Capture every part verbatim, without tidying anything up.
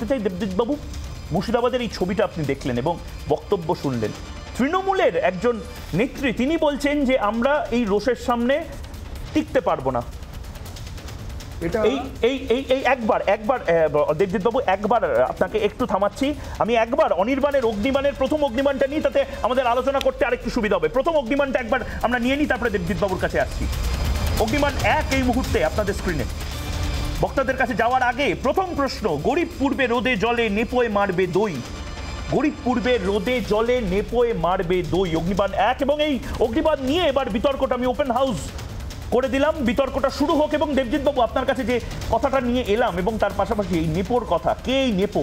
জানতে চাই দেবজিৎবাবু, মুর্শিদাবাদের এই ছবিটা আপনি দেখলেন এবং বক্তব্য শুনলেন, তৃণমূলের একজন নেত্রী তিনি বলছেন যে আমরা এই রোষের সামনে টিকতে পারবো না। এই এই এই এই একবার একবার দেবজিৎবাবু একবার আপনাকে একটু থামাচ্ছি, আমি একবার অনির্বাণের অগ্নিবাণের প্রথম অগ্নিবাণটা নিই, তাতে আমাদের আলোচনা করতে আরেকটু সুবিধা হবে। প্রথম অগ্নিবাণটা একবার আমরা নিয়ে নিই, তারপরে দেবজিৎবাবুর কাছে আসছি। অগ্নিবাণ এক এই মুহূর্তে আপনাদের স্ক্রিনে। বক্তাদের কাছে যাওয়ার আগে প্রথম প্রশ্ন, গরিব পূর্বে রোদে জলে নেপোয় মারবে দই, গরিব পূর্বে রোদে জলে নেপোয় মারবে দই, অগ্নিবাণ এক। এবং এই অগ্নিবাণ নিয়ে এবার বিতর্কটা আমি ওপেন হাউস করে দিলাম, বিতর্কটা শুরু হোক। এবং দেবজিৎবাবু আপনার কাছে যে কথাটা নিয়ে এলাম এবং তার পাশাপাশি এই নেপোর কথা, কে এই নেপো?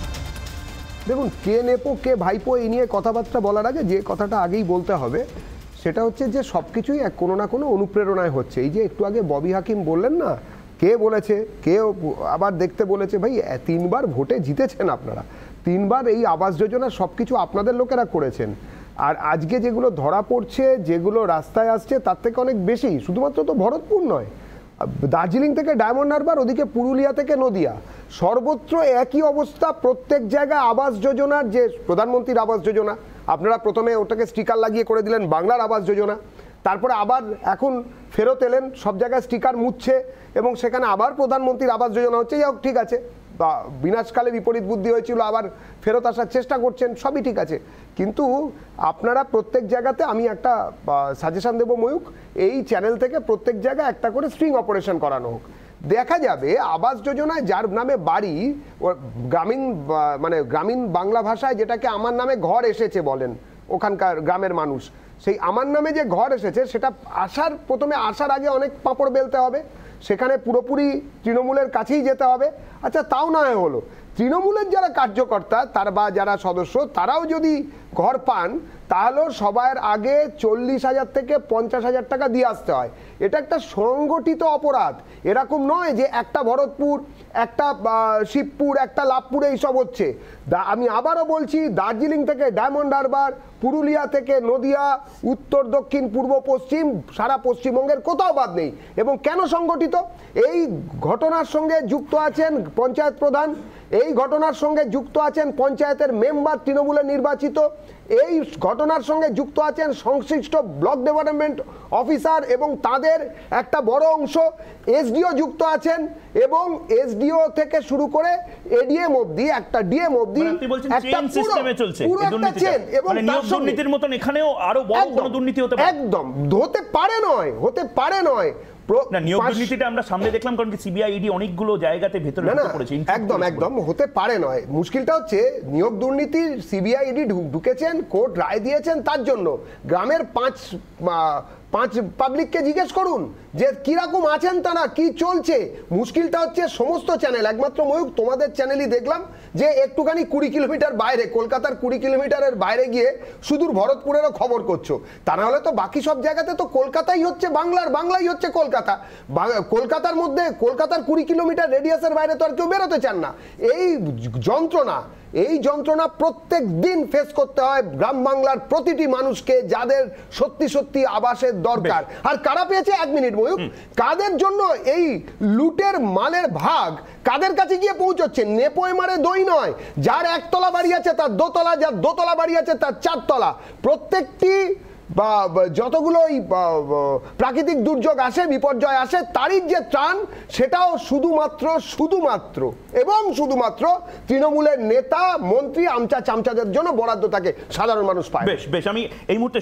দেখুন, কে নেপো কে ভাইপো এই নিয়ে কথাবার্তা বলার আগে যে কথাটা আগেই বলতে হবে সেটা হচ্ছে যে সব কিছুই এক কোনো না কোনো অনুপ্রেরণায় হচ্ছে। এই যে একটু আগে ববি হাকিম বললেন না, কে বলেছে, কে আবার দেখতে বলেছে, ভাই তিনবার ভোটে জিতেছেন আপনারা, তিনবার এই আবাস যোজনা সব কিছু আপনাদের লোকেরা করেছেন। আর আজকে যেগুলো ধরা পড়ছে, যেগুলো রাস্তায় আসছে তার থেকে অনেক বেশি, শুধুমাত্র তো ভরতপুর নয়, দার্জিলিং থেকে ডায়মন্ড হারবার, ওদিকে পুরুলিয়া থেকে নদিয়া, সর্বত্র একই অবস্থা। প্রত্যেক জায়গায় আবাস যোজনার যে প্রধানমন্ত্রীর আবাস যোজনা, আপনারা প্রথমে ওটাকে স্টিকার লাগিয়ে করে দিলেন বাংলার আবাস যোজনা, তারপরে আবার এখন ফেরত এলেন, সব জায়গায় স্টিকার মুছছে এবং সেখানে আবার প্রধানমন্ত্রীর আবাস যোজনা হচ্ছে। যাই হোক, ঠিক আছে, বা বিনাশকালে বিপরীত বুদ্ধি হয়েছিল, আবার ফেরত আসার চেষ্টা করছেন, সবই ঠিক আছে। কিন্তু আপনারা প্রত্যেক জায়গাতে, আমি একটা সাজেশন দেবো ময়ূক, এই চ্যানেল থেকে প্রত্যেক জায়গায় একটা করে স্ট্রিং অপারেশন করানো হোক। দেখা যাবে আবাস যোজনায় যার নামে বাড়ি, গ্রামীণ মানে গ্রামীণ বাংলা ভাষায় যেটাকে আমার নামে ঘর এসেছে বলেন ওখানকার গ্রামের মানুষ, সেই আমার নামে যে ঘর এসেছে সেটা আসার প্রথমে আসার আগে অনেক পাঁপড় বেলতে হবে, সেখানে পুরোপুরি তৃণমূলের কাছেই যেতে হবে। আচ্ছা, তাও না হলো, তৃণমূলের যারা কার্যকর্তা তার বা যারা সদস্য তারাও যদি ঘর পান, তাহলেও সবার আগে চল্লিশ হাজার থেকে পঞ্চাশ হাজার টাকা দিয়ে আসতে হয়। এটা একটা সংগঠিত অপরাধ। এরকম নয় যে একটা ভরতপুর, একটা শিবপুর, একটা লাভপুরে এইসব হচ্ছে। আমি আবারও বলছি, দার্জিলিং থেকে ডায়মন্ড হারবার, পুরুলিয়া থেকে নদিয়া, উত্তর দক্ষিণ পূর্ব পশ্চিম, সারা পশ্চিমবঙ্গের কোথাও বাদ নেই। এবং কেন সংগঠিত? এই ঘটনার সঙ্গে যুক্ত আছেন পঞ্চায়েত প্রধান, এই ঘটনার সঙ্গে যুক্ত আছেন পঞ্চায়েতের মেম্বার তৃণমূলের নির্বাচিত, এই ঘটনার সঙ্গে যুক্ত আছেন সংশ্লিষ্ট ব্লক ডেভেলপমেন্ট অফিসার এবং তাদের একটা বড় অংশ, এসডিও যুক্ত আছেন এবং এসডিও থেকে শুরু করে এডিএম অবধি, একটা ডিএম অবধি, একটা সিস্টেমে চলছে পুরো একটা চেন। এবং নিয়োগ দুর্নীতির মতন এখানেও আরো বড় কোনো দুর্নীতি হতে পারে, একদম হতে পারে নয়, হতে পারে নয়। না, নিয়োগ দুর্নীতিটা আমরা সামনে দেখলাম, কারণ কি সিবিআই ইডি অনেকগুলো জায়গাতে ভেতরে ঢুকে পড়েছে। একদম একদম হতে পারে নয়। মুশকিলটা হচ্ছে নিয়োগ দুর্নীতির সিবিআই ইডি ঢুকেছেন, কোর্ট রায় দিয়েছেন, তার জন্য গ্রামের পাঁচ পাঁচ পাবলিককে জিজ্ঞেস করুন যে কিরকম আছেন তারা, কি চলছে। মুশকিলটা হচ্ছে সমস্ত চ্যানেল, একমাত্র ময়ূক তোমাদের চ্যানেলই দেখলাম যে একটুখানি কুড়ি কিলোমিটার বাইরে, কলকাতার কুড়ি কিলোমিটারের বাইরে গিয়ে সুদূর ভরতপুরেরও খবর করছো। তা না হলে তো বাকি সব জায়গাতে তো কলকাতাই হচ্ছে বাংলার, বাংলাই হচ্ছে কলকাতা। কলকাতার মধ্যে, কলকাতার কুড়ি কিলোমিটার রেডিয়াসের বাইরে তো আর কেউ বেরোতে চান না। এই যন্ত্রণা, এই যন্ত্রণা প্রত্যেক দিন ফেস করতে হয় গ্রাম বাংলার প্রতিটি মানুষকে, যাদের সত্যি সত্যি আবাসের দরকার। আর কারা পেয়েছে, এক মিনিট ময়ূক, কাদের জন্য এই লুটের মালের ভাগ কাদের কাছে গিয়ে পৌঁছচ্ছে? নেপোয় মারে দই নয়, যার একতলা বাড়ি আছে তার দোতলা, যার দোতলা বাড়ি আছে তার চারতলা, প্রত্যেকটি বা যতগুলো প্রাকৃতিক দুর্যোগ আসে, বিপর্যয় আসে, তারই যে ত্রাণ, সেটাও শুধুমাত্র শুধুমাত্র এবং শুধুমাত্র তৃণমূলের নেতা, মন্ত্রী, আমচা চামচাদের জন্য বরাদ্দ থাকে, সাধারণ মানুষ পায়। বেশ বেশ আমি এই মুহূর্তে